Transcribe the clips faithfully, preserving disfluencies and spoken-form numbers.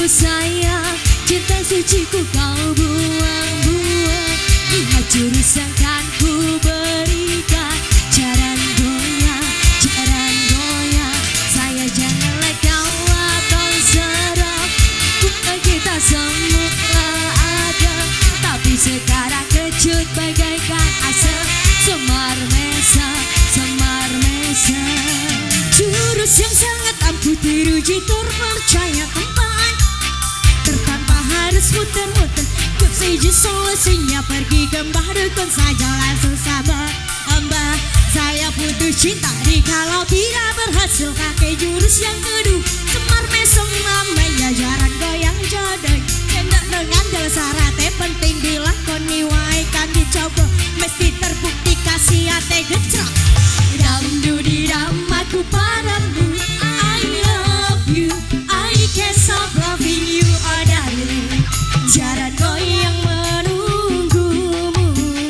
dosaku sayang, cinta suciku kau buang-buang. Lihat jurus yang kan ku berikan, jaran goyang, jaran goyang. Saya janganlah kau atau serap, bukan kita semua ada. Tapi sekarang kejut bagaikan asap, semar mesem, semar mesem. Jurus yang sangat ampuh teruji terpercaya tempat, tertanpa harus muter-muter. Kup saja solusinya, pergi ke mbah dukun saja langsung sabar. Hamba saya putus cinta kalau tidak berhasil kakek jurus yang kedua. Semar mesem namanya jaran goyang jadai, hendak dengan jalan syaratnya penting dilakoni wae kan dicoba, mesti terbukti kasih hati gecrok. Dam dudi dam aku padamu, I love you, I can't stop loving you, oh darling. Jaran goyang menunggumu,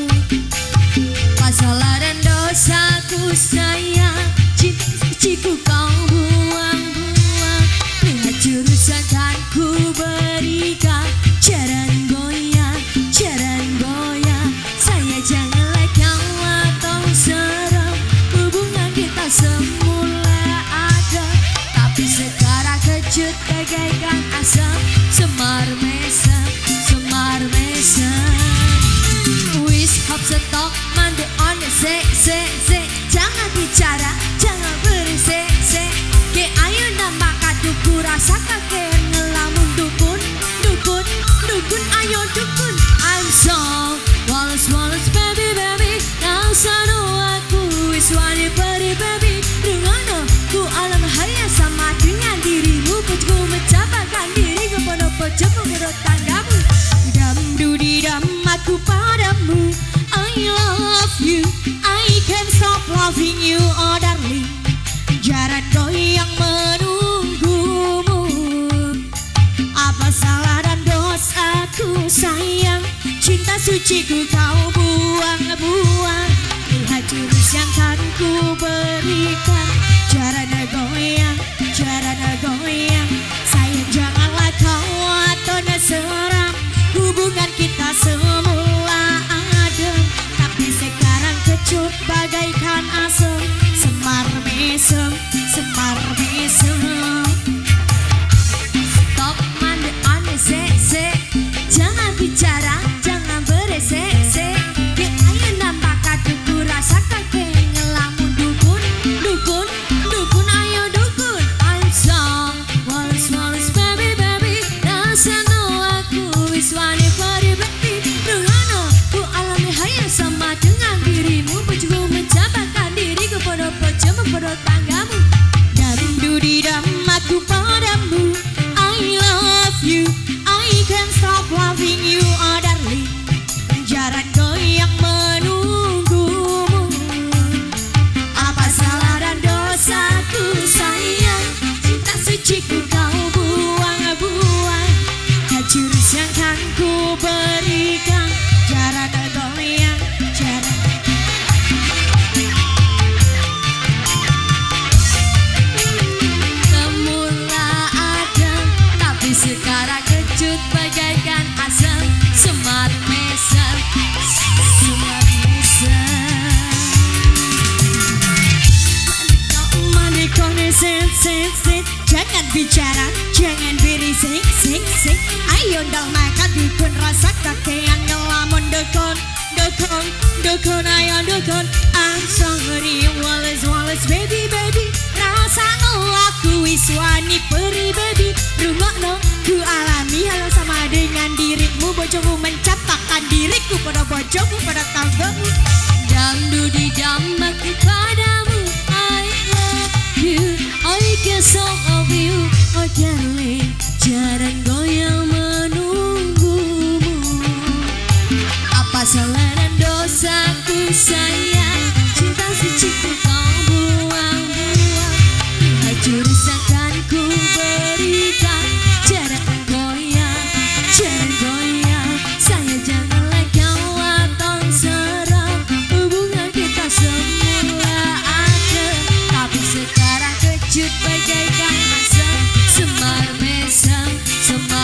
masalah dan dosaku sayang, cinta suciku kau buang-buang. Lihat jurusan kan ku berikan, jaran goyang, jaran goyang. Saya janganlah kau atau serem, hubungan kita semula ada. Tapi sekarang kejut bagaikan asap, semar mesem, semar mesem. Wis hop stop mandi on se se se, jangan bicara, jangan berisik se. Ke ayo nama kaduku rasa kakek ngelamun dukun, dukun, dukun ayo dukun. I'm so Wallace Wallace baby baby, kau sanu aku wis wani peri baby. Dengono ku alam haya sama dengan dirimu, pucukku mencapakan diriku penuh pojokku menurut tanggamu. Dam dudi dam aku padamu, I love you, I can't stop loving you, oh darling. Jaran goyang menunggumu, apa salah dan dosaku sayang, cinta suciku kau buang-buang. Lihat jurus yang kan ku berikan, jaran goyang, jaran goyang. Sayang janganlah kau atau seram, hubungan kita semula adem. Tapi sekarang kecut bagaikan asam, semar mesem, semar mesem. Stop mandi ane se se, jangan bicara, jangan beresek se. Ke ayo nampak kaduku rasa kakek ngelamun dukun, dukun, dukun ayo dukun. I'm song Wallace Wallace baby baby, rasanya aku wis wani peri baby. Dengono ku alami hanya sama dengan dirimu, pucukku mencapakan diriku pada pojok pada tanggamu. Dam dudi dam aku padamu, I love you, I can't stop loving you, oh darling. Jaran goyang menunggumu, apa salah dan dosaku sayang, cinta suciku kau buang-buang. Jurus yang kan ku berikan, jaran goyang, jaran. Semula ada, tapi sekarang kejut bagaikan asam, semar mesem, semar mesem. Manikone sen sen sen, jangan bicara, jangan berisik sik sik. Ayo dong makan dukun rasa kakek yang ngelamun dukun, dukun, dukun ayo dukun. I'm sorry Wallace Wallace baby baby, rasa aku wis wani peri baby. Rungokno ku alami hal sama dengan dirimu, bojomu mencapakan diriku pada bojomu pada tanggamu. Dam dudi dam aku padamu, I love you, I can't stop love you, oh darling. Jaran goyang menunggumu, apa salah dan dosaku sayang, cinta suciku kau buang-buang. Lihat jurus akan ku berikan, jaran goyang, jaran goyang. Saya janganlah kau atau seram, hubungan kita semula ada. Tapi sekarang kejut bagaikan asam, semar mesem, semar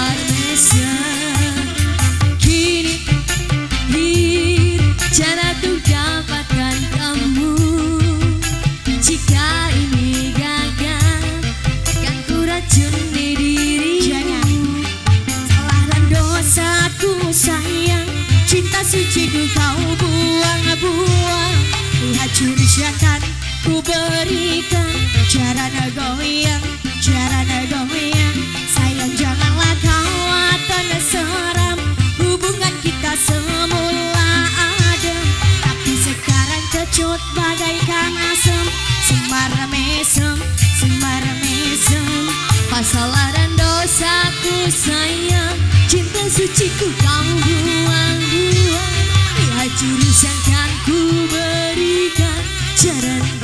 suciku kau buang-buang. Hancur siakan ku berikan. Carana goyang, carana goyang. Sayang janganlah kau atan seram. Hubungan kita semula adem, tapi sekarang kecut bagaikan asam. Semar mesem, semar mesem. Masalah dan dosaku sayang. Cinta suciku kau buang-buang. Lihat jurusan kan ku berikan. Carana